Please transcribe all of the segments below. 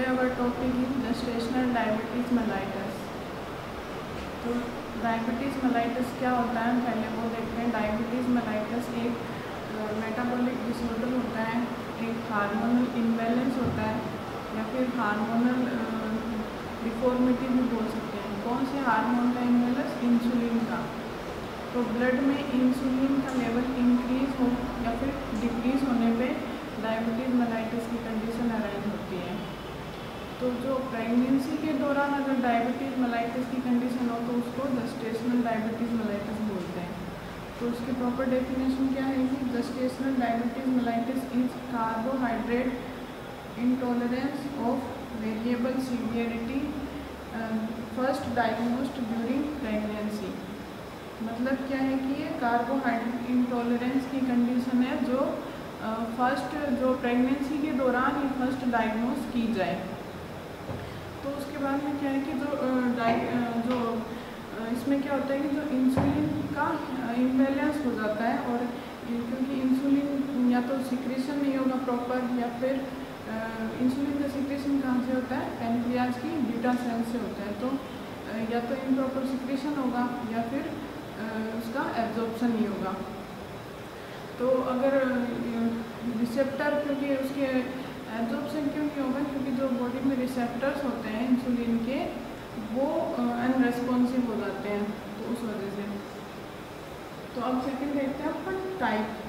our topic is gestational diabetes mellitus। तो diabetes mellitus क्या होता है, पहले वो देखते हैं। डायबिटीज़ मेलाइटस एक मेटाबॉलिक डिसऑर्डर होता है, एक हार्मोनल इम्बैलेंस होता है या फिर हार्मोनल डिफॉर्मिटी भी बोल सकते हैं। कौन से हार्मोन का इम्बैलेंस? इंसुलिन का। तो ब्लड में इंसुलिन का लेवल इंक्रीज हो या फिर डिक्रीज होने पे डायबिटीज़ मेलाइटस की कंडीशन अराइज होती है। तो जो प्रेगनेंसी के दौरान अगर डायबिटीज़ मेलाइटस की कंडीशन हो तो उसको जेस्टेशनल डायबिटीज़ मेलाइटस बोलते हैं। तो उसकी प्रॉपर डेफिनेशन क्या है कि gestational diabetes mellitus is carbohydrate intolerance of variable severity first diagnosed during pregnancy. मतलब क्या है कि ये कार्बोहाइड्रेट इंटॉलरेंस की कंडीशन है जो फर्स्ट जो प्रेगनेंसी के दौरान ही फर्स्ट डायग्नोस की जाए। तो उसके बाद में क्या है कि जो इसमें क्या होता है कि जो इंसुलिन का इम्बैलेंस हो जाता है, और क्योंकि इंसुलिन या तो सिक्रेशन नहीं होगा प्रॉपर, या फिर इंसुलिन का सिक्रेशन कहाँ से होता है? पैनक्रियाज की बीटा सेल से होता है। तो या तो इम्प्रॉपर सिक्रेशन होगा या फिर उसका एब्जॉर्प्शन नहीं होगा। तो अगर रिसेप्टर, क्योंकि उसके एब्जॉर्प्शन क्यों नहीं होगा? क्योंकि जो बॉडी में रिसेप्टर्स होते हैं इंसुलिन के वो अनरेस्पॉन्सिव हो जाते हैं, तो उस वजह से। तो अब सेकंड देखते हैं अपन टाइप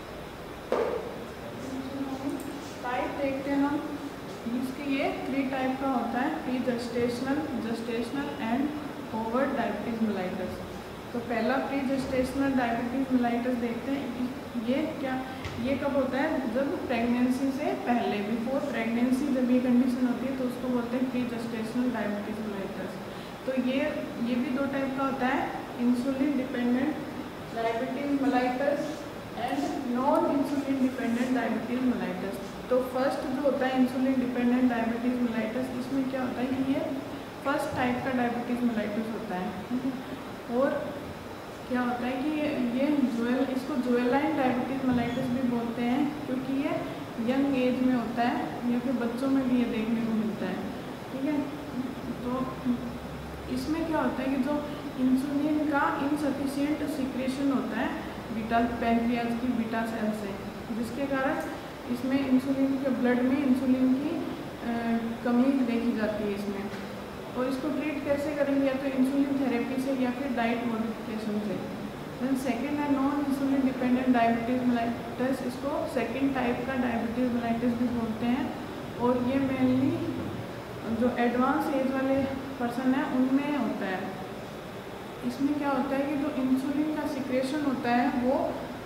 देखते हैं हम। इसके ये 3 टाइप का होता है, pre gestational, gestational and overt diabetes mellitus. तो पहला प्री जेस्टेशनल डायबिटीज़ मेलाइटस देखते हैं। ये कब होता है? जब प्रेगनेंसी से पहले, बिफोर प्रेगनेंसी जब ये कंडीशन होती है तो उसको बोलते हैं प्री जेस्टेशनल डायबिटीज़ मेलाइटस। तो ये भी 2 टाइप का होता है, insulin dependent diabetes mellitus and non insulin dependent diabetes mellitus. तो फर्स्ट जो होता है इंसुलिन डिपेंडेंट डायबिटीज़ मेलाइटस, इसमें क्या होता है कि ये फर्स्ट टाइप का डायबिटीज़ मेलाइटस होता है। और क्या होता है कि ये इसको जुवेलाइन डायबिटीज़ मेलाइटस भी बोलते हैं, क्योंकि ये यंग एज में होता है या फिर बच्चों में भी ये देखने को मिलता है। ठीक है। तो इसमें क्या होता है कि जो इंसुलिन का इनसफिशिएंट सिक्रेशन होता है बीटा पैनक्रियाज की बीटा सेल से, जिसके कारण इसमें इंसुलिन के ब्लड में इंसुलिन की कमी देखी जाती है इसमें। और इसको ट्रीट कैसे करेंगे? या तो इंसुलिन थेरेपी से या फिर डाइट मॉडिफिकेशन से। देन सेकेंड है non insulin dependent diabetes mellitus. इसको सेकेंड टाइप का डायबिटीज़ मेलाइटस भी बोलते हैं, और ये मेनली जो एडवांस एज वाले पर्सन है उनमें होता है। इसमें क्या होता है कि जो इंसुलिन का सिक्रेशन होता है वो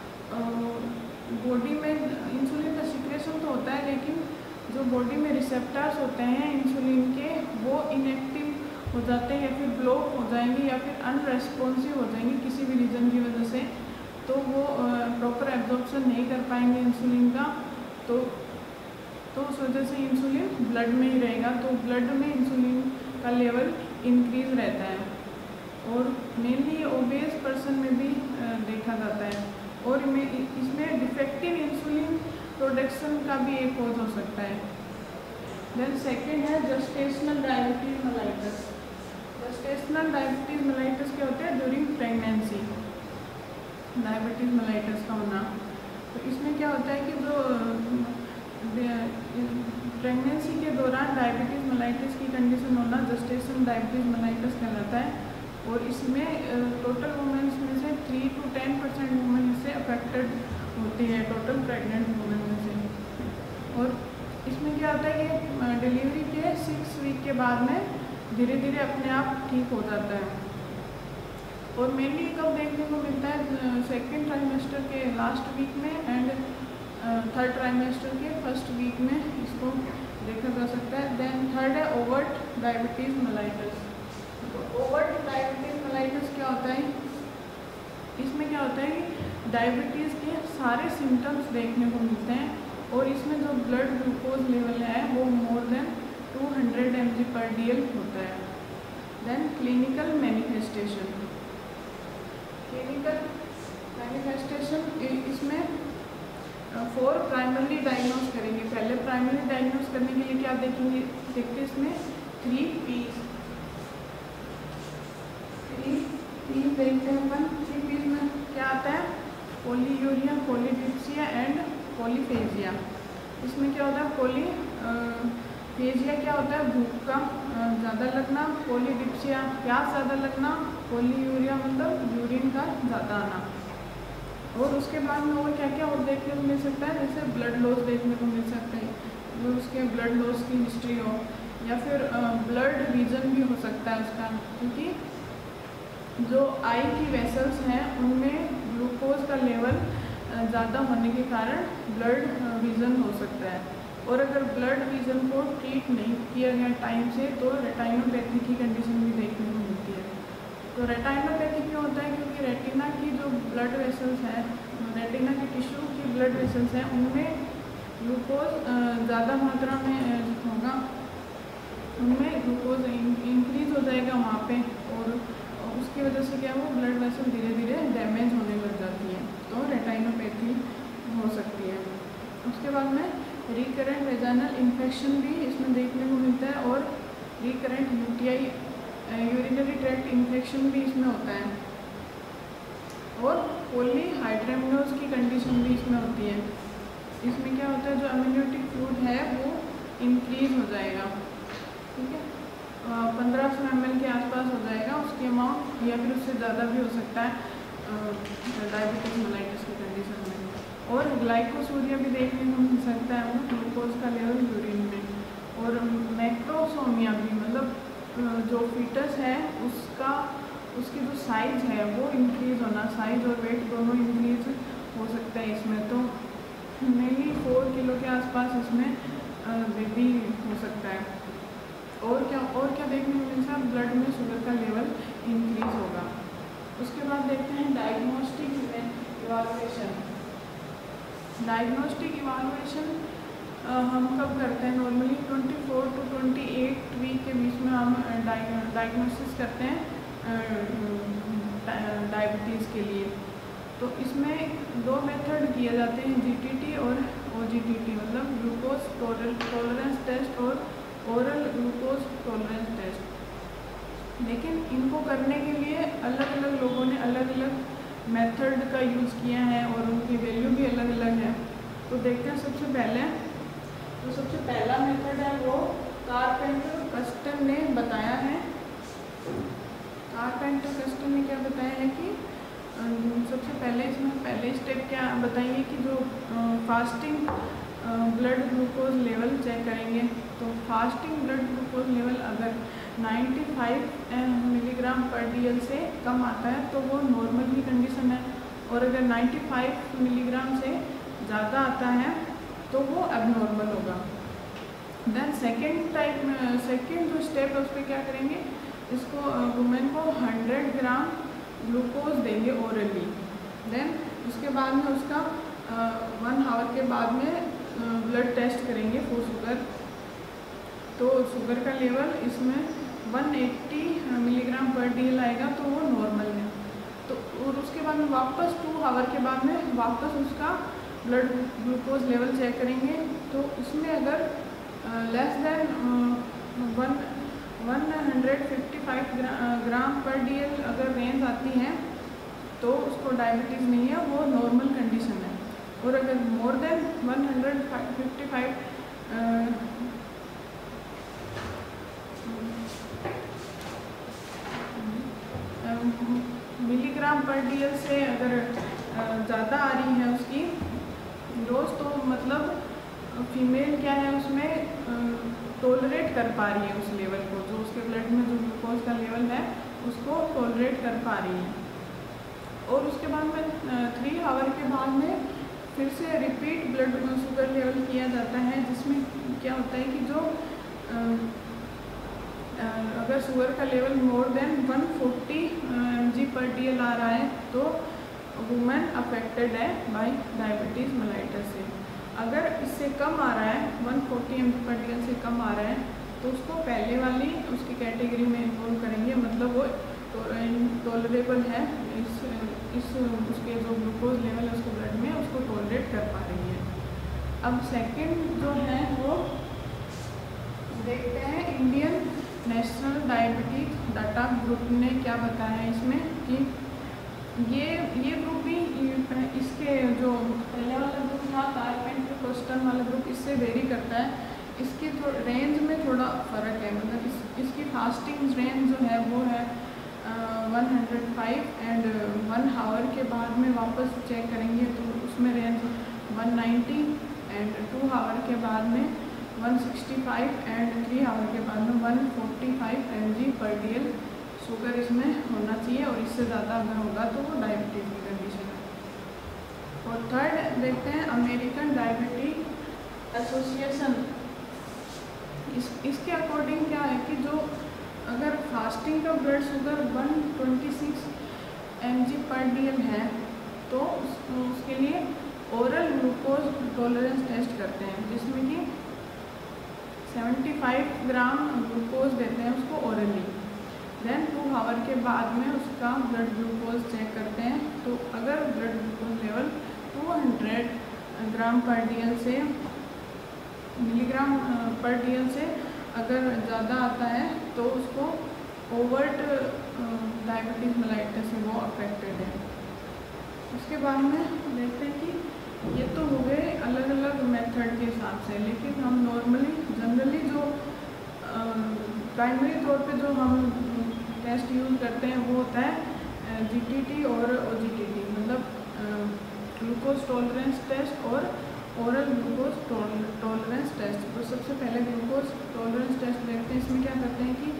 बॉडी में इंसुलिन का सिक्रेशन तो होता है, लेकिन जो बॉडी में रिसेप्टर्स होते हैं इंसुलिन के वो इनएक्टिव हो जाते हैं या फिर ब्लॉक हो जाएंगे या फिर अनरेस्पॉन्सिव हो जाएंगे किसी भी रीज़न की वजह से। तो वो प्रॉपर एब्जॉर्प्शन नहीं कर पाएंगे इंसुलिन का, तो उस वजह से इंसुलिन ब्लड में ही रहेगा। तो ब्लड में इंसुलिन का लेवल इंक्रीज रहता है, और मेनली ओबेस पर्सन में भी देखा जाता है। और इसमें डिफेक्टिव इंसुलिन प्रोडक्शन का भी एक कॉज हो सकता है। देन सेकेंड है gestational diabetes mellitus. Gestational diabetes mellitus क्या होता है? ड्यूरिंग प्रेगनेंसी डायबिटीज़ मेलाइटस का होना। तो इसमें क्या होता है कि जो प्रेगनेंसी के दौरान डायबिटीज़ मेलाइटस की कंडीशन होना जेस्टेशनल डायबिटीज़ मेलाइटस कहलाता है। और इसमें टोटल वुमेन्स में से 3 to 10% वुमेन इससे अफेक्टेड होती है, टोटल प्रेग्नेंट वुमेन में से। और इसमें क्या होता है कि डिलीवरी के 6 वीक के बाद में धीरे धीरे अपने आप ठीक हो जाता है। और मेनली कब देखने को मिलता है? सेकेंड ट्राइमेस्टर के लास्ट वीक में एंड थर्ड ट्राइमेस्टर के फर्स्ट वीक में इसको देखा जा सकता है। देन थर्ड है ओवर्ट डायबिटीज़ मेलाइटस। तो ओवर्ट डायबिटीज़ मेलाइटस क्या होता है? इसमें क्या होता है कि डायबिटीज़ के सारे सिम्टम्स देखने को मिलते हैं, और इसमें जो ब्लड ग्लूकोज लेवल है वो मोर देन 200 mg/dl होता है। Then clinical manifestation. Clinical manifestation इसमें 4 प्राइमरी डायग्नोज करेंगे। पहले प्राइमरी डायग्नोज करने के लिए क्या देखेंगे, देखते इसमें 3 P's देखते हैं अपन। 3 P's में क्या आता है, पोलीयूरिया, पॉलीडिप्सिया एंड पॉलीफेजिया। इसमें क्या होता है, फेजिया क्या होता है, भूख का ज़्यादा लगना, पॉलीडिप्सिया प्यास ज़्यादा लगना, पॉलीयूरिया मतलब यूरिन का ज़्यादा आना। और उसके बाद में और क्या क्या और देखने को मिल सकता है, जैसे ब्लड लॉस देखने को मिल सकता है, जो उसके ब्लड लॉस की हिस्ट्री हो, या फिर ब्लड रीजन भी हो सकता है उसका, क्योंकि जो आई की वेसल्स हैं उनमें ग्लूकोज का लेवल ज़्यादा होने के कारण ब्लड रीजन हो सकता है। और अगर ब्लड रीजन को ट्रीट नहीं किया गया टाइम से तो रेटाइनोपैथी की कंडीशन भी देखने को मिलती है। तो रेटाइनोपैथी क्यों होता है, क्योंकि रेटिना की जो ब्लड वेसल्स हैं, रेटिना के टिश्यू की ब्लड वेसल्स हैं, उनमें ग्लूकोज ज़्यादा मात्रा में होगा, उनमें ग्लूकोज इंक्रीज हो जाएगा वहाँ पे, और उसकी वजह से क्या वो ब्लड वेसल धीरे धीरे डैमेज होने लग जाती है, तो रेटाइनोपैथी हो सकती है। उसके बाद में रिकरेंट वेजाइनल इन्फेक्शन भी इसमें देखने को मिलता है, और recurrent UTI urinary tract infection भी इसमें होता है, और पॉलीहाइड्रेमिनोज की कंडीशन भी इसमें होती है। इसमें क्या होता है, जो अम्यूनिटी फ्लूइड है वो इंक्रीज हो जाएगा, ठीक है, 1500 ml के आसपास हो जाएगा उसकी अमाउंट, या फिर उससे ज़्यादा भी हो सकता है डायबिटीज मेलाइटिस की कंडीशन में। और ग्लाइकोसूरिया भी देखने को मिल सकता है, वो ग्लूकोज का लेवल यूरिन में। और मैक्रोसोमिया भी, मतलब जो फीटस है उसकी जो साइज है वो इंक्रीज होना, साइज और वेट दोनों इंक्रीज हो सकता है इसमें। तो मेनली 4 किलो के आसपास इसमें बेबी हो सकता है। और क्या देखने को मिलता है, ब्लड में शुगर का लेवल इंक्रीज होगा। उसके बाद देखते हैं डायग्नोस्टिक इवालुएशन। डायग्नोस्टिक इवालुएशन हम कब करते हैं, नॉर्मली 24 to 28 वीक के बीच में हम डायग्नोसिस करते हैं डायबिटीज़ के लिए। तो इसमें 2 मेथड किए जाते हैं, जीटीटी और ओजीटीटी, मतलब ग्लूकोज टॉलरेंस टेस्ट और ओरल ग्लूकोज टॉलरेंस टेस्ट। लेकिन इनको करने के लिए अलग अलग लोगों ने अलग अलग मेथड का यूज़ किया है, और उनकी वैल्यू भी अलग अलग है। तो देखते हैं सबसे पहला मेथड है वो कारपेंटर कस्टन ने बताया है। कारपेंटर कस्टन ने क्या बताया है कि सबसे पहले इसमें पहले स्टेप क्या बताइए कि जो fasting blood glucose level check करेंगे। तो फास्टिंग ब्लड ग्लूकोज लेवल अगर 95 मिलीग्राम पर DL से कम आता है तो वो नॉर्मल की कंडीशन है, और अगर 95 मिलीग्राम से ज़्यादा आता है तो वो एबनॉर्मल होगा। देन सेकेंड जो स्टेप है उस पर क्या करेंगे, इसको वुमेन को 100 ग्राम ग्लूकोज देंगे ओरली। देन उसके बाद में उसका 1 आवर के बाद में ब्लड टेस्ट करेंगे फॉर शुगर। तो शुगर का लेवल इसमें 180 मिलीग्राम पर DL आएगा तो वो नॉर्मल है। तो और उसके बाद में वापस 2 आवर के बाद में वापस उसका ब्लड ग्लूकोज लेवल चेक करेंगे। तो इसमें अगर लेस देन 155 ग्राम पर DL अगर रेंज आती है तो उसको डायबिटीज़ नहीं है, वो नॉर्मल कंडीशन है। और अगर more than 155 milligram per DL से अगर ज़्यादा आ रही है उसकी डोज, तो मतलब फीमेल क्या है उसमें टॉलरेट कर पा रही है उस लेवल को, जो उसके ब्लड में जो ग्लूकोज का लेवल है उसको टॉलरेट कर पा रही है। और उसके बाद में 3 आवर के बाद में फिर से रिपीट ब्लड शुगर लेवल किया जाता है, जिसमें क्या होता है कि जो अगर शुगर का level more than 140 mg per DL आ रहा है तो वुमेन अफेक्टेड है बाय डायबिटीज़ मेलाइटस से। अगर इससे कम आ रहा है 140 mg पर DL से कम आ रहा है तो उसको पहले वाली उसकी कैटेगरी में इन्वॉल्व करेंगे, मतलब वो टॉलरेबल है इस उसके जो ग्लूकोज लेवल है उसको ब्लड में उसको टॉलरेट कर पा रही है। अब सेकंड जो है वो देखते हैं Indian national diabetes data group ने क्या बताया है इसमें कि ये ग्रुप भी इसके जो पहले वाला ग्रुप था कारपेंटर कोस्टन वाला ग्रुप इससे वेरी करता है। इसकी रेंज में थोड़ा फ़र्क है, मतलब इसकी फास्टिंग रेंज जो है वो है 105 एंड 1 आवर के बाद में वापस चेक करेंगे तो उसमें रेंज 190 एंड 2 आवर के बाद में 165 एंड 3 आवर के बाद में 145 mg पर DL शुगर इसमें होना चाहिए, और इससे ज़्यादा अगर होगा तो वो डायबिटीज़ की कंडीशन है। और थर्ड देखते हैं अमेरिकन डायबिटीज एसोसिएशन, इसके अकॉर्डिंग क्या है कि जो अगर फास्टिंग का blood sugar 126 mg per DL है तो उसके लिए ओरल ग्लूकोज टॉलरेंस टेस्ट करते हैं, जिसमें कि 75 ग्राम ग्लूकोज देते हैं उसको ओरली। देन 2 आवर के बाद में उसका ब्लड ग्लूकोज चेक करते हैं, तो अगर ब्लड ग्लूकोज लेवल 200 ग्राम पर DL से मिलीग्राम पर DL से अगर ज़्यादा आता है तो उसको ओवर्ट डायबिटीज़ मेलाइटस से वो अफेक्टेड है। उसके बाद में देखते हैं कि ये तो हो गए अलग अलग मेथड के हिसाब से, लेकिन हम नॉर्मली जनरली जो प्राइमरी तौर पे जो हम टेस्ट यूज़ करते हैं वो होता है GTT और OGTT, मतलब ग्लूकोज टॉलरेंस टेस्ट और ओरल ग्लूकोज टॉलरेंस टेस्ट। तो सबसे पहले ग्लूकोज टॉलरेंस टेस्ट देखते हैं। इसमें क्या करते हैं कि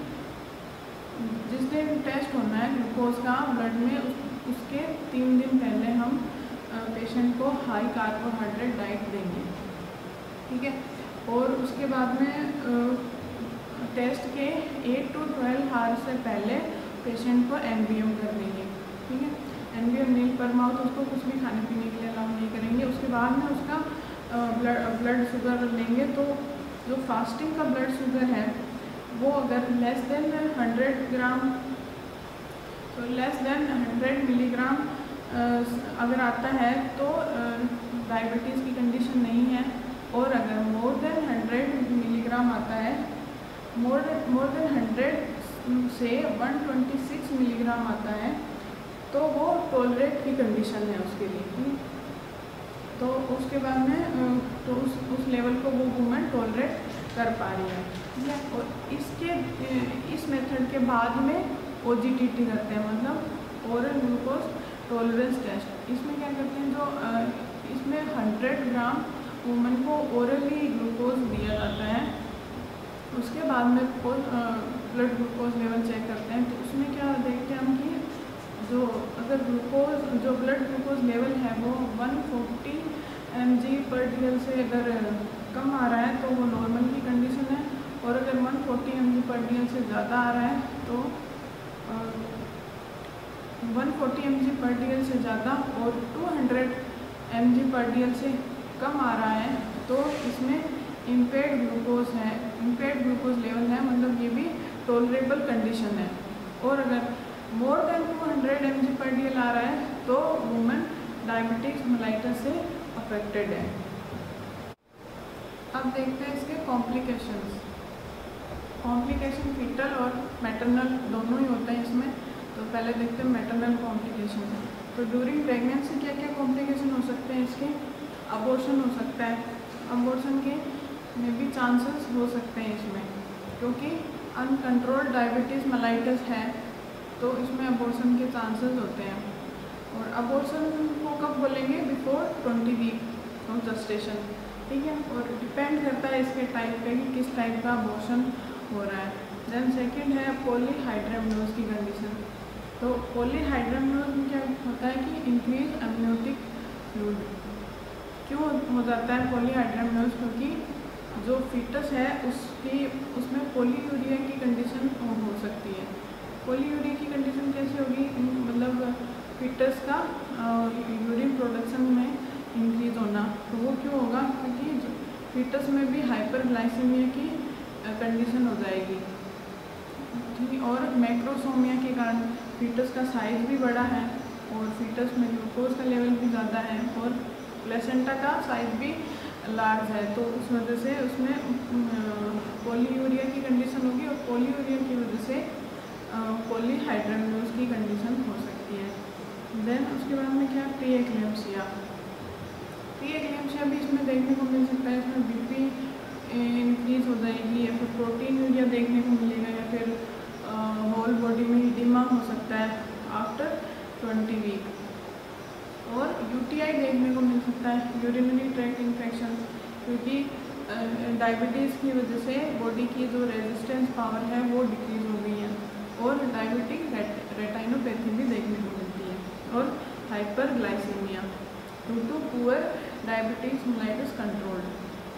जिस दिन टेस्ट होना है ग्लूकोज का ब्लड में उसके 3 दिन पहले हम पेशेंट को हाई कार्बोहाइड्रेट डाइट देंगे, ठीक है। और उसके बाद में टेस्ट के 8 to 12 आवर्स से पहले पेशेंट को NBM कर देंगे, ठीक है। NBM नील पर माउथ, उसको कुछ भी खाने पीने के लिए अलाउ नहीं करेंगे। उसके बाद में उसका ब्लड शुगर लेंगे, तो जो फास्टिंग का ब्लड शुगर है वो अगर लेस देन 100 ग्राम तो लेस देन 100 मिलीग्राम अगर आता है तो डायबिटीज़ की कंडीशन नहीं है, और अगर मोर देन 100 मिलीग्राम आता है, मोर देन 100 से 126 मिलीग्राम आता है तो वो टॉलरेट की कंडीशन है उसके लिए। तो उसके बाद में तो उस लेवल को वो वूमेन टॉलरेट कर पा रही है, ठीक है। और इस मेथड के बाद में OGTT करते हैं, मतलब ओरल ग्लूकोज टॉलरेंस टेस्ट। इसमें क्या करते हैं, जो इसमें 100 ग्राम वूमेन को ओरली ग्लूकोज दिया जाता है। उसके बाद में ब्लड ग्लूकोज लेवल चेक करते हैं, तो उसमें क्या देखते हैं हम कि जो अगर जो ब्लड ग्लूकोज लेवल है वो 140 mg पर DL से अगर कम आ रहा है तो वो नॉर्मल की कंडीशन है, और अगर 140 mg पर DL से ज़्यादा आ रहा है तो 140 mg पर DL से ज़्यादा और 200 mg पर DL से कम आ रहा है तो इसमें इम्पेयर्ड ग्लूकोज है, इम्पेयर्ड ग्लूकोज लेवल है, मतलब ये भी टॉलरेबल कंडीशन है। और अगर more than 200 mg per DL आ रहा है तो वुमेन डायबिटीज मेलाइटस से अफेक्टेड है। अब देखते हैं इसके कॉम्प्लिकेशंस। कॉम्प्लिकेशन फीटल और मैटरनल दोनों ही होते हैं इसमें। तो पहले देखते हैं मैटरनल कॉम्प्लिकेशन। तो ड्यूरिंग प्रेगनेंसी क्या क्या कॉम्प्लिकेशन हो सकते हैं इसके? अबॉर्शन हो सकता है, अबॉर्शन के में भी चांसेस हो सकते हैं इसमें, क्योंकि अनकंट्रोल्ड डायबिटीज़ मेलाइटस है तो इसमें अबॉर्शन के चांसेस होते हैं। और अबॉर्शन को कब बोलेंगे? बिफोर 20 वीक ऑफ जेस्टेशन, ठीक है। और डिपेंड करता है इसके टाइप पे कि किस टाइप का अबॉर्शन हो रहा है। देन सेकंड है पॉलीहाइड्रेमनोज की कंडीशन। तो पॉलीहाइड्रेमनोज में क्या होता है कि इंक्रीज एमनियोटिक फ्लूइड। क्यों हो जाता है पॉलीहाइड्रेमनोज? क्योंकि जो फीटस है उसमें पॉलीयूरिया की कंडीशन हो सकती है। पॉलीयूरिया की कंडीशन कैसे होगी? मतलब फीटस का यूरिन प्रोडक्शन में इंक्रीज होना। तो वो क्यों होगा? क्योंकि फीटस में भी हाइपरग्लाइसीमिया की कंडीशन हो जाएगी, ठीक। और मैक्रोसोमिया के कारण फीटस का साइज भी बड़ा है और फीटस में ग्लूकोज का लेवल भी ज़्यादा है और प्लेसेंटा का साइज भी लार्ज है, तो उस वजह से उसमें पॉलीयूरिया की कंडीशन होगी और पॉलीयूरिया की वजह से पॉलीहाइड्रेमिनोज की कंडीशन हो सकती है। देन उसके बाद में क्या, प्री एक्लेम्पसिया। प्री एक्लेम्पसिया भी इसमें देखने को मिल सकता है। इसमें बीपी इंक्रीज हो जाएगी या फिर प्रोटीनूरिया देखने को मिलेगा या फिर होल बॉडी में इडिमा हो सकता है आफ्टर 20 वीक। और यूटीआई देखने को मिल सकता है, यूरिनरी ट्रैक्ट इन्फेक्शन, क्योंकि डायबिटीज़ की वजह से बॉडी की जो रेजिस्टेंस पावर है वो डिक्रीज हो गई है और डायबिटिक रेटाइनोपैथी भी देखने को मिलती है और hyperglycaemia due to poor diabetes mellitus control.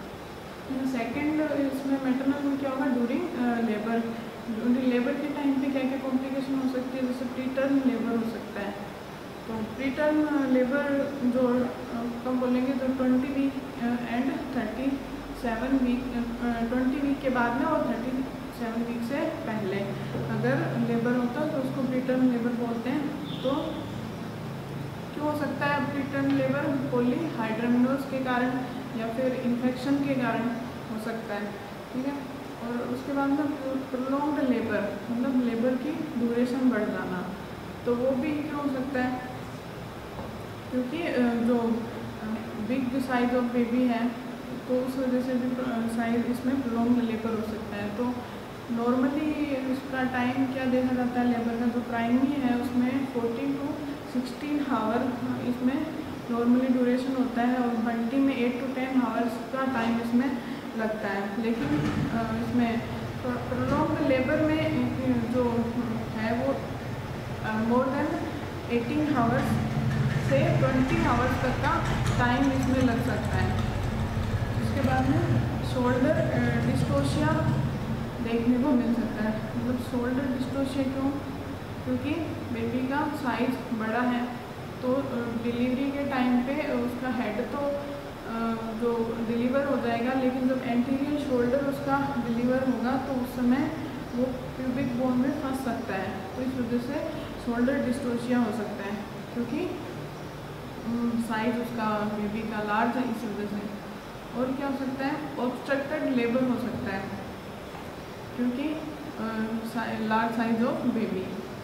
Second इसमें मैटरनल में क्या होगा, ड्यूरिंग लेबर के टाइम पे क्या क्या कॉम्प्लिकेशन हो सकती है, जैसे प्रीटर्म लेबर हो सकता है। तो प्रीटर्म लेबर जो कब बोलेंगे, जो 20 वीक एंड 37 वीक 20 वीक के बाद में और 37 वीक से पहले अगर लेबर होता है तो उसको प्रीटर्म लेबर बोलते हैं। तो क्यों हो सकता है प्रीटर्म लेबर, पॉलीहाइड्रेमिनोज के कारण या फिर इन्फेक्शन के कारण हो सकता है, ठीक है। और उसके बाद में प्रोलॉन्ग्ड लेबर, मतलब लेबर की ड्यूरेशन बढ़ जाना, तो वो भी क्यों हो सकता है, क्योंकि जो बिग साइज ऑफ बेबी है तो उस वजह से भी साइज इसमें प्रोलॉन्ग्ड लेबर हो सकता है। तो नॉर्मली इसका टाइम क्या देखा जाता है लेबर का, जो प्राइमरी है उसमें 14 to 16 आवर इसमें नॉर्मली ड्यूरेशन होता है और बंटी में 8 to 10 आवर्स का टाइम इसमें लगता है। लेकिन इसमें प्रोलॉन्ग्ड लेबर में जो है वो मोर देन 18 आवर्स से 20 आवर्स तक का टाइम इसमें लग सकता है। इसके बाद में शोल्डर डिस्टोशिया देखने को मिल सकता है। मतलब शोल्डर डिस्टोशिया क्यों, क्योंकि बेबी का साइज बड़ा है तो डिलीवरी के टाइम पे उसका हेड तो जो डिलीवर हो जाएगा, लेकिन जब एंटीरियर शोल्डर उसका डिलीवर होगा तो उस समय वो प्यूबिक बोन में फंस सकता है। तो इस वजह से शोल्डर डिस्टोशिया हो सकता है, क्योंकि साइज उसका बेबी का लार्ज है इस वजह से। और क्या हो सकता है, ऑब्स्ट्रक्टेड लेबर हो सकता है, क्योंकि लार्ज साइज ऑफ बेबी।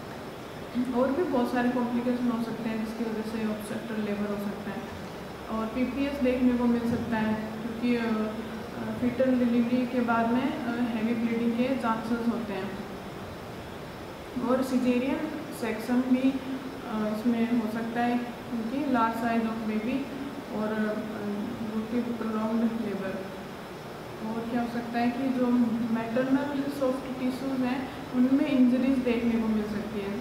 और भी बहुत सारे कॉम्प्लिकेशन हो सकते हैं जिसकी वजह से ऑब्स्ट्रक्टेड लेबर हो सकता है। और पीपीएस देखने को मिल सकता है, क्योंकि फीटल डिलीवरी के बाद में हैवी ब्लीडिंग के चांसेस होते हैं। और सिजेरियन सेक्शन भी इसमें हो सकता है, क्योंकि लार्ज साइज ऑफ बेबी और प्रोलॉन्ग्ड लेबर। और क्या हो सकता है कि जो मैटरनल सॉफ्ट टिश्यूज़ हैं उनमें इंजरीज देखने को मिल सकती है,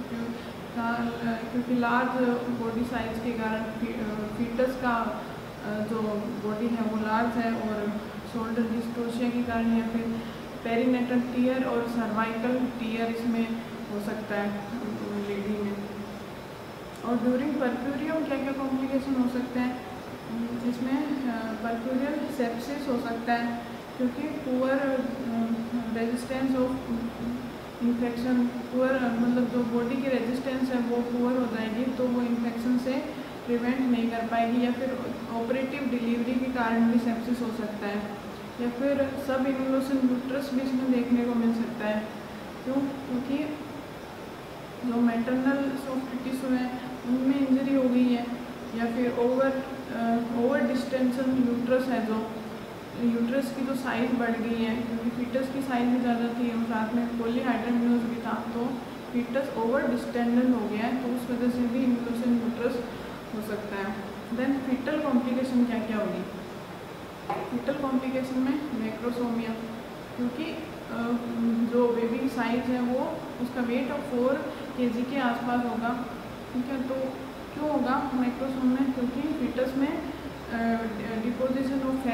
क्योंकि लार्ज बॉडी साइज के कारण फीटस का जो बॉडी है वो लार्ज है और शोल्डर डिस्टोशिया के कारण या फिर पेरीनेटल टीयर और सर्वाइकल टीयर इसमें हो सकता है लेडी में। और ड्यूरिंग परप्यूरियम क्या क्या कॉम्प्लिकेशन हो सकते हैं, इसमें परप्यूरियल सेप्सिस हो सकता है, क्योंकि poor resistance of infection, poor मतलब जो बॉडी की रेजिस्टेंस है वो पुअर हो जाएगी तो वो इन्फेक्शन से प्रिवेंट नहीं कर पाएगी, या फिर ऑपरेटिव डिलीवरी के कारण भी सेप्सिस हो सकता है, या फिर सब इन्वोल्यूशन यूट्रस भी इसमें देखने को मिल सकता है। क्यों, क्योंकि जो मैटरनल सॉफ्ट टिश्यू है उनमें इंजरी हो गई है, या फिर ओवर डिस्टेंशन यूट्रस है, जो यूट्रस की जो साइज़ बढ़ गई है, क्योंकि फीटस की साइज़ भी ज़्यादा थी और साथ में पॉलीहाइड्रेमिनोज भी था, तो फीटस ओवर डिस्टेंडेंट हो गया है, तो उस वजह से भी इन्वोल्यूशन यूट्रस हो सकता है। देन फीटल कॉम्प्लिकेशन क्या क्या होगी, फीटल कॉम्प्लिकेशन में मैक्रोसोमिया, क्योंकि जो बेबी साइज है वो उसका वेट ऑफ 4 kg के आसपास होगा, ठीक है। तो क्यों होगा मैक्रोसोमिया, क्योंकि फीटस में डिपोजिशन ऑफ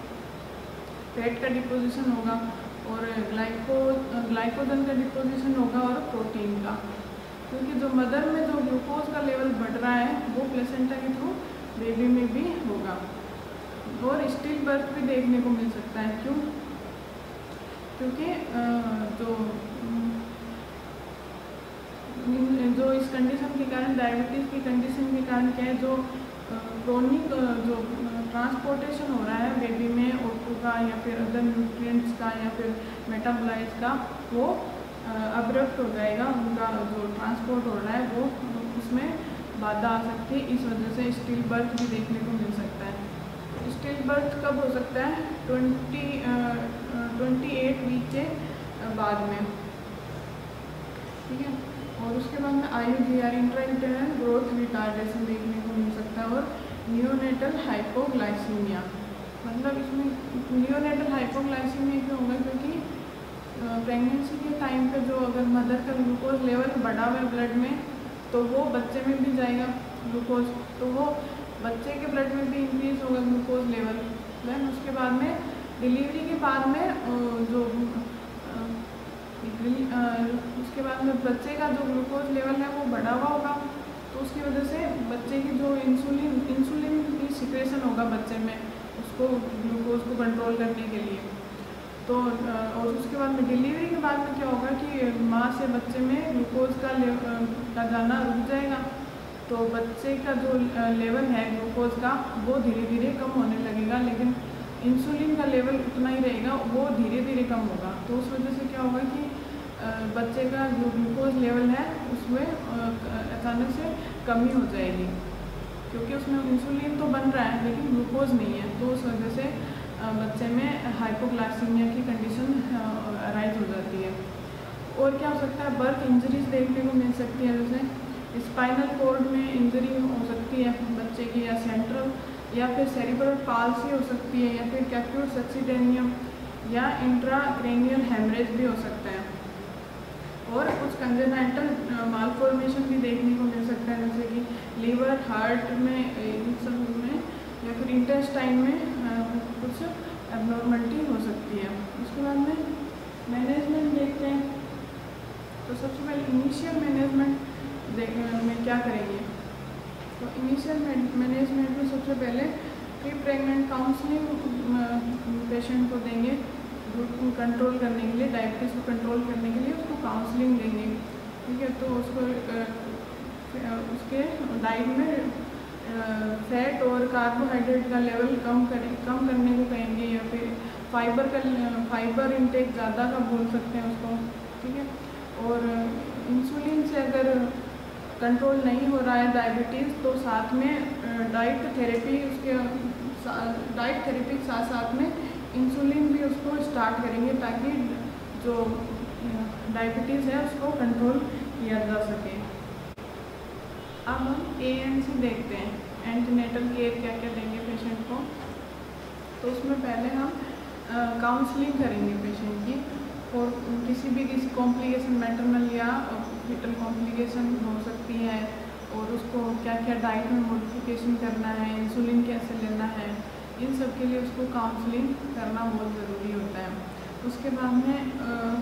फैट का डिपोजिशन होगा और ग्लाइकोजन का डिपोजिशन होगा और प्रोटीन का, क्योंकि जो मदर में जो ग्लूकोज का लेवल बढ़ रहा है वो प्लेसेंटा के थ्रू बेबी में भी होगा। और स्टिल बर्थ भी देखने को मिल सकता है। क्यों, क्योंकि जो जो इस कंडीशन के कारण, डायबिटीज़ की कंडीशन के कारण क्या है, जो क्रोनिक जो ट्रांसपोर्टेशन हो रहा है बेबी में O2 का या फिर अदर न्यूट्रिएंट्स का या फिर मेटाबोलाइट्स का, वो अब्रप्ट हो जाएगा, उनका जो ट्रांसपोर्ट हो रहा है वो उसमें बाधा आ सकती है। इस वजह से स्टिल बर्थ भी देखने को मिल सकता है। स्टिल बर्थ कब हो सकता है? 28 वीक के बाद में, ठीक है। और उसके बाद में IUGR इंट्रायूटेरल ग्रोथ रिटार्डेशन देखने को मिल सकता है। और नियोनेटल हाइपोग्लाइसीमिया, मतलब इसमें नियोनेटल हाइपोग्लाइसीमिया क्यों होगा? क्योंकि प्रेगनेंसी के टाइम पे जो अगर मदर का ग्लूकोज लेवल बढ़ा हुआ है ब्लड में, तो वो बच्चे में भी जाएगा ग्लूकोज, तो वो बच्चे के ब्लड में भी इंक्रीज होगा ग्लूकोज लेवल। देन उसके बाद में डिलीवरी के बाद में उसके बाद में बच्चे का जो ग्लूकोज लेवल है वो बढ़ा हुआ होगा, तो उसकी वजह से बच्चे की जो इंसुलिन की सिक्रेशन होगा बच्चे में, उसको ग्लूकोज को कंट्रोल करने के लिए। तो और उसके बाद में डिलीवरी के बाद में क्या होगा कि माँ से बच्चे में ग्लूकोज का जाना रुक जाएगा, तो बच्चे का जो लेवल है ग्लूकोज का वो धीरे धीरे कम होने लगेगा, लेकिन इंसुलिन का लेवल उतना ही रहेगा, वो धीरे धीरे कम होगा। तो उस वजह से क्या होगा कि बच्चे का जो ग्लूकोज लेवल है उसमें अचानक से कमी हो जाएगी, क्योंकि उसमें इंसुलिन तो बन रहा है लेकिन ग्लूकोज नहीं है। तो उस वजह से बच्चे में हाइपोग्लाइसीमिया की कंडीशन अराइज हो जाती है। और क्या हो सकता है? बर्थ इंजरीज देखने को मिल सकती है, जैसे स्पाइनल कॉर्ड में इंजरी हो सकती है बच्चे की, या सेंट्रल या फिर सेरिब्रल पाल्सी हो सकती है, या फिर कैप्यूट सक्सिडेनियम या इंट्राक्रैनियल हेमरेज भी हो सकता है। और कुछ कंजेनाइटल मालफॉर्मेशन भी देखने को मिल सकता है, जैसे कि लीवर, हार्ट में, इन सब में, या फिर इंटेस्टाइन में कुछ एबनॉर्मलिटी हो सकती है। उसके बाद में मैनेजमेंट देखते हैं। तो सबसे पहले इनिशियल मैनेजमेंट में क्या करेंगे? तो इनिशियल मैनेजमेंट में सबसे पहले प्री प्रेगनेंट काउंसलिंग पेशेंट को देंगे, कंट्रोल करने के लिए, डायबिटीज़ को कंट्रोल करने के लिए उसको काउंसलिंग देंगे, ठीक है। तो उसको उसके डाइट में फैट और कार्बोहाइड्रेट का लेवल कम करने को कहेंगे, या फिर फाइबर इंटेक ज़्यादा का बोल सकते हैं उसको, ठीक है। और इंसुलिन से अगर कंट्रोल नहीं हो रहा है डायबिटीज़, तो साथ में डाइट थेरेपी के साथ साथ में इंसुलिन भी उसको स्टार्ट करेंगे, ताकि जो डायबिटीज़ है उसको कंट्रोल किया जा सके। अब हम ANC देखते हैं, एंटीनेटल केयर क्या क्या देंगे पेशेंट को। तो उसमें पहले हम काउंसलिंग करेंगे पेशेंट की, और किसी कॉम्प्लिकेशन, मैटरनल या फीटल कॉम्प्लिकेशन हो सकती है, और उसको क्या क्या डाइट में मॉडिफिकेशन करना है, इंसुलिन कैसे लेना है, इन सब के लिए उसको काउंसलिंग करना बहुत ज़रूरी होता है। उसके बाद में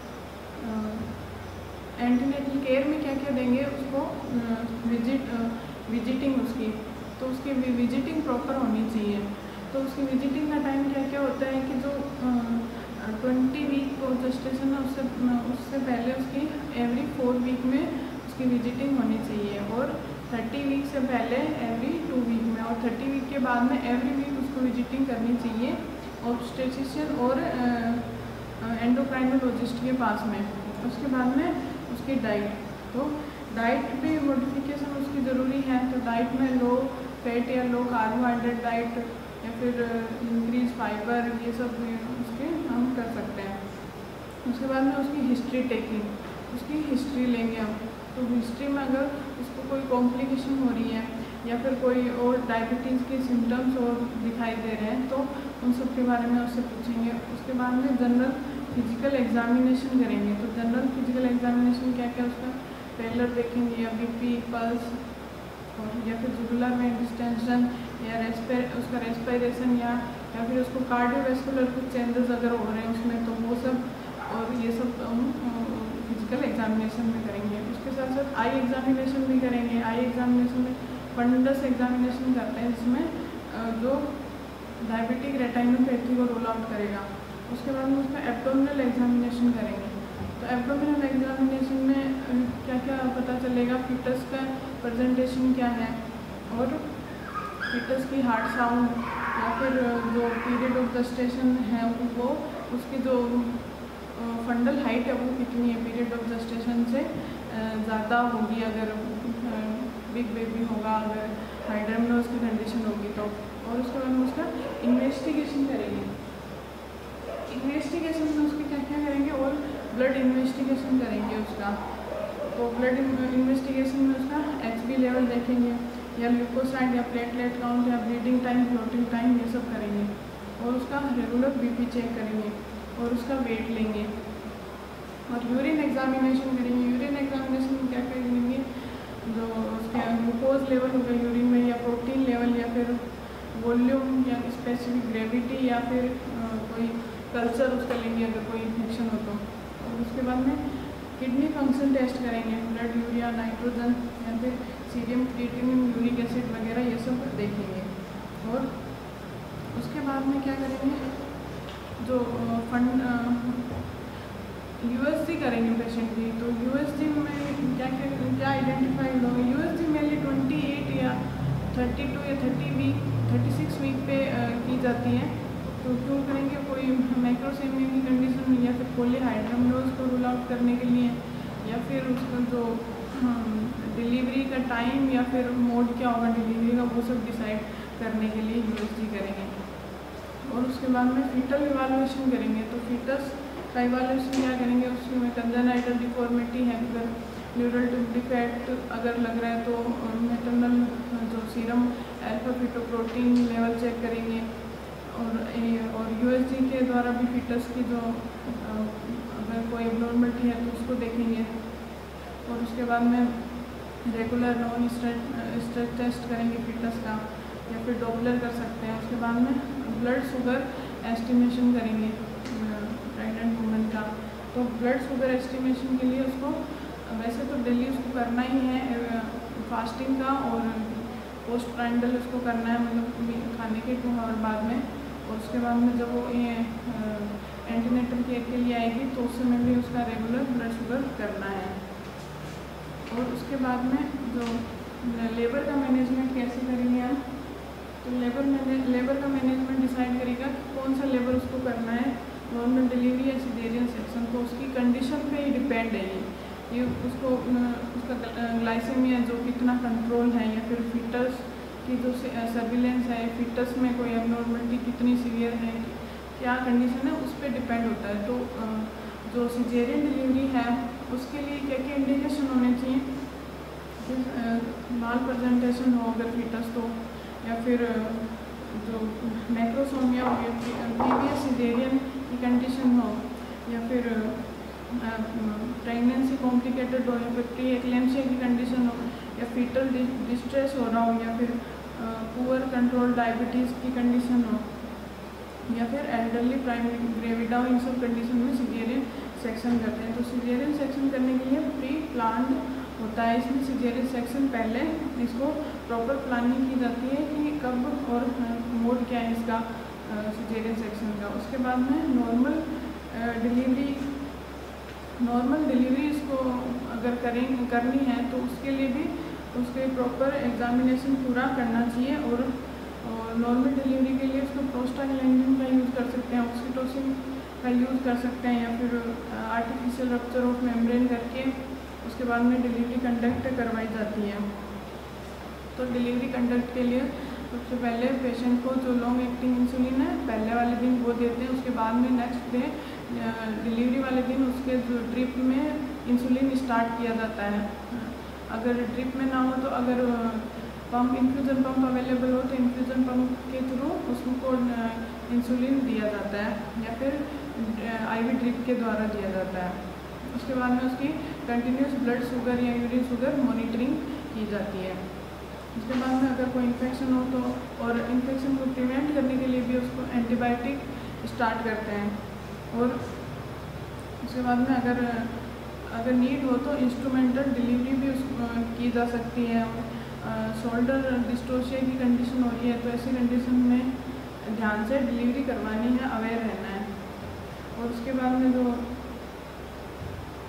एंटीनेटल केयर में क्या क्या देंगे उसको, विजिटिंग उसकी, तो उसकी विजिटिंग प्रॉपर होनी चाहिए। तो उसकी विजिटिंग का टाइम क्या क्या होता है कि जो 20 वीक को जेस्टेशन है उससे पहले उसकी एवरी 4 वीक में उसकी विजिटिंग होनी चाहिए, और 30 वीक से पहले एवरी 2 वीक में, और 30 वीक के बाद में एवरी वीक उसको विजिटिंग करनी चाहिए ऑब्स्टेट्रिशियन और एंडोक्राइनोलॉजिस्ट के पास में। उसके बाद में उसकी डाइट, तो डाइट भी मॉडिफिकेशन उसकी ज़रूरी है। तो डाइट में लो फैट या लो कार्बोहाइड्रेट डाइट, या फिर इंक्रीज फाइबर, ये सब उसके हम कर सकते हैं। उसके बाद में उसकी हिस्ट्री टेकिंग, उसकी हिस्ट्री लेंगे हम। तो हिस्ट्री में अगर उसको कोई कॉम्प्लिकेशन हो रही है, या फिर कोई और डायबिटीज़ के सिम्टम्स और दिखाई दे रहे हैं, तो उन सब के बारे में उससे पूछेंगे। उसके बाद में जनरल फिजिकल एग्जामिनेशन करेंगे। तो जनरल फिजिकल एग्जामिनेशन क्या क्या, उसका पेलर देखेंगे, या BP, पल्स, या फिर जुगुलर वेन डिस्टेंशन, या उसका रेस्पिरेशन, या फिर उसको कार्डियोवैस्कुलर कुछ चेंजेस अगर हो रहे हैं उसमें, तो वो सब, और ये सब फिजिकल एग्जामिनेशन में करेंगे। उसके साथ साथ आई एग्जामिनेशन भी करेंगे। आई एग्जामिनेशन में फंडस एग्जामिनेशन करते हैं, जिसमें जो डायबिटिक रेटिनोपैथी को रोल आउट करेगा। उसके बाद में उसका एब्डोमिनल एग्जामिनेशन करेंगे। तो एब्डोमिनल एग्जामिनेशन में क्या क्या पता चलेगा, फीटस का प्रेजेंटेशन क्या है, और फीटस की हार्ट साउंड या फिर जो पीरियड ऑफ जेस्टेशन है वो उसकी जो फंडल हाइट है वो कितनी है, पीरियड ऑफ जेस्टेशन से ज़्यादा होगी अगर बिग बेबी होगा, अगर हाइड्रमनोज की कंडीशन होगी तो। और उसके बाद में उसका इन्वेस्टिगेशन करेंगे। इन्वेस्टिगेशन में उसके क्या क्या करेंगे, और ब्लड इन्वेस्टिगेशन करेंगे उसका। तो ब्लड इन्वेस्टिगेशन में उसका HB लेवल देखेंगे, या ल्यूकोसाइड, या प्लेटलेट काउंट, या ब्लीडिंग टाइम, क्लॉटिंग टाइम, ये सब करेंगे। और उसका रेगुलर BP चेक करेंगे, और उसका वेट लेंगे। और यूरिन एग्जामिनेशन करेंगे। यूरिन एग्जामिनेशन में क्या करेंगे, जो उसके ग्लूकोज लेवल होगा यूरिन में, या प्रोटीन लेवल, या फिर वॉल्यूम, या स्पेसिफिक ग्रेविटी, या फिर कोई कल्चर उसका लेंगे अगर कोई इन्फेक्शन हो तो। और उसके बाद में किडनी फंक्शन टेस्ट करेंगे, ब्लड यूरिया, नाइट्रोजन, या फिर सीरियम क्रिएटिनिन, यूरिक एसिड वगैरह, ये सब देखेंगे। और उसके बाद में क्या करेंगे, जो USG करेंगे पेशेंट की। तो USG में क्या आइडेंटिफाइड होगा, USG मेनली 28 या 32 या 36 वीक पे की जाती है। तो क्यों करेंगे, कोई मैक्रोसेमिया की कंडीशन, या फिर पॉलीहाइड्रमनोज को रूल आउट करने के लिए, या फिर उसका जो डिलीवरी का टाइम या फिर मोड क्या होगा डिलीवरी का, वो सब डिसाइड करने के लिए USG करेंगे। और उसके बाद में फीटल इवालुएशन करेंगे। तो फीटस का इवालुएशन क्या करेंगे, उसमें कंजेनाइटल डिफॉर्मिटी है, अगर न्यूरल डिफेक्ट अगर लग रहा है तो मैटरनल जो serum alpha fetoprotein level check करेंगे। और USG के द्वारा भी फीटस की जो अगर कोई एब्नॉर्मलिटी है तो उसको देखेंगे। और उसके बाद में रेगुलर नॉन स्ट्रेस टेस्ट करेंगे फीटस का, या फिर डॉपलर कर सकते हैं। उसके बाद में ब्लड शुगर एस्टिमेशन करेंगे प्रेग्नेंट वुमेन का। तो ब्लड शुगर एस्टिमेशन के लिए उसको वैसे तो डेली उसको करना ही है फास्टिंग का, और पोस्ट प्राइंडल उसको करना है, मतलब खाने के 2 आवर बाद में। और उसके बाद में जब वो ये एंटीनेटल केयर के लिए आएगी तो उस समय भी उसका रेगुलर ब्लड शुगर करना है। और उसके बाद में जो लेबर का मैनेजमेंट कैसे करेंगे हम, तो लेबर का मैनेजमेंट डिसाइड करेगा कि कौन सा लेबर उसको करना है, नॉर्मल डिलीवरी या सिजेरियन सेक्शन। तो उसकी कंडीशन पे ही डिपेंड है ये उसको उसका ग्लाइसेमिया जो कितना कंट्रोल है, या फिर फीटस की जो सर्विलेंस है, फीटस में कोई एबनॉर्मलिटी कितनी सीवियर है, क्या कंडीशन है, उस पर डिपेंड होता है। तो जो सिजेरियन डिलीवरी है उसके लिए क्या क्या इंडिकेशन होने चाहिए, माल प्रेजेंटेशन हो अगर फीटस तो, या फिर जो मैक्रोसोमिया हो, या प्रीवियस सिजेरियन की कंडीशन हो, या फिर प्रेगनेंसी कॉम्प्लिकेटेड हो, या फिर प्री एक्लेम्सिया की कंडीशन हो, या फीटल डिस्ट्रेस हो रहा हो, या फिर पुअर कंट्रोल डायबिटीज़ की कंडीशन हो, या फिर एल्डरली प्राइमरी ग्रेविडा हो। इन सब कंडीशन में सिजेरियन सेक्शन करते हैं। तो सिजेरियन सेक्शन करने के लिए प्री प्लान्ड होता है। इसमें सिजेरियन सेक्शन पहले इसको प्रॉपर प्लानिंग की जाती है कि कब और मोड क्या है इसका सिजेरियन सेक्शन का। उसके बाद में नॉर्मल डिलीवरी इसको अगर करनी है तो उसके लिए भी उसके प्रॉपर एग्जामिनेशन पूरा करना चाहिए। और नॉर्मल डिलीवरी के लिए उसको प्रोस्टाग्लैंडिन का यूज़ कर सकते हैं, ऑक्सीटोसिन का यूज़ कर सकते हैं, या फिर आर्टिफिशियल रप्चर ऑफ मेम्ब्रेन करके उसके बाद में डिलीवरी कंडक्ट करवाई जाती है। तो डिलीवरी कंडक्ट के लिए सबसे पहले पेशेंट को जो लॉन्ग एक्टिंग इंसुलिन है पहले वाले दिन वो देते हैं। उसके बाद में नेक्स्ट डे डिलीवरी वाले दिन उसके जो ड्रिप में इंसुलिन स्टार्ट किया जाता है। अगर ड्रिप में ना हो तो अगर इन्फ्यूज़न पंप अवेलेबल हो तो इन्फ्यूज़न पंप के थ्रू उसको इंसुलिन दिया जाता है, या फिर IV ड्रिप के द्वारा दिया जाता है। उसके बाद में उसकी कंटिन्यूस ब्लड शुगर या यूरिन शुगर मॉनिटरिंग की जाती है। उसके बाद में अगर कोई इन्फेक्शन हो तो, और इन्फेक्शन को प्रिवेंट करने के लिए भी उसको एंटीबायोटिक स्टार्ट करते हैं। और उसके बाद में अगर नीड हो तो इंस्ट्रूमेंटल डिलीवरी भी उसको की जा सकती है। शोल्डर डिस्टोशिया की कंडीशन हो रही है तो ऐसी कंडीशन में ध्यान से डिलीवरी करवानी है, अवेयर रहना है। और उसके बाद में जो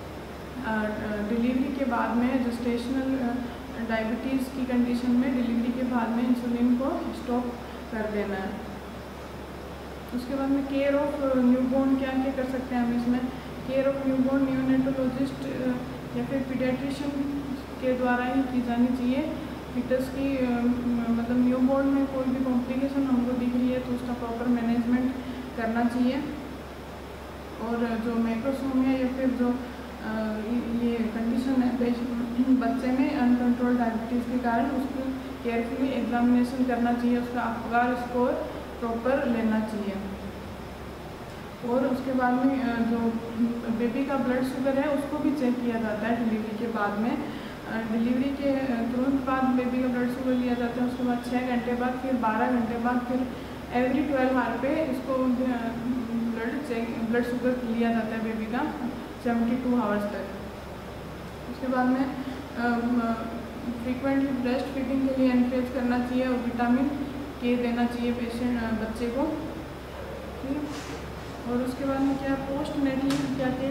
डिलीवरी के बाद में जेस्टेशनल डायबिटीज़ की कंडीशन में डिलीवरी के बाद में इंसुलिन को स्टॉप कर देना है। उसके बाद में केयर ऑफ न्यूबॉर्न क्या क्या कर सकते हैं हम इसमें। केयर ऑफ न्यूबॉर्न न्यूनेटोलॉजिस्ट या फिर पीडियाट्रिशियन के द्वारा ही की जानी चाहिए। फीटस की मतलब न्यूबॉर्न में कोई भी कॉम्प्लिकेशन हमको दिख रही है तो उसका प्रॉपर मैनेजमेंट करना चाहिए। और जो मैक्रोसोमिया या फिर जो ये कंडीशन है बच्चे में अनकंट्रोल डायबिटीज़ के कारण उसको केयरफुली एग्जामिनेशन करना चाहिए, उसका अपगार स्कोर प्रॉपर लेना चाहिए। और उसके बाद में जो बेबी का ब्लड शुगर है उसको भी चेक किया जाता है डिलीवरी के बाद में। डिलीवरी के तुरंत बाद बेबी का ब्लड शुगर लिया जाता है, उसके बाद 6 घंटे बाद, फिर 12 घंटे बाद, फिर एवरी 12 आवर पे इसको ब्लड शुगर लिया जाता है बेबी का 72 आवर्स तक। उसके बाद में फ्रीक्वेंटली ब्रेस्ट फीडिंग के लिए एनकरेज करना चाहिए और विटामिन के देना चाहिए बच्चे को। ठीक। और उसके बाद में क्या पोस्ट नेटली क्या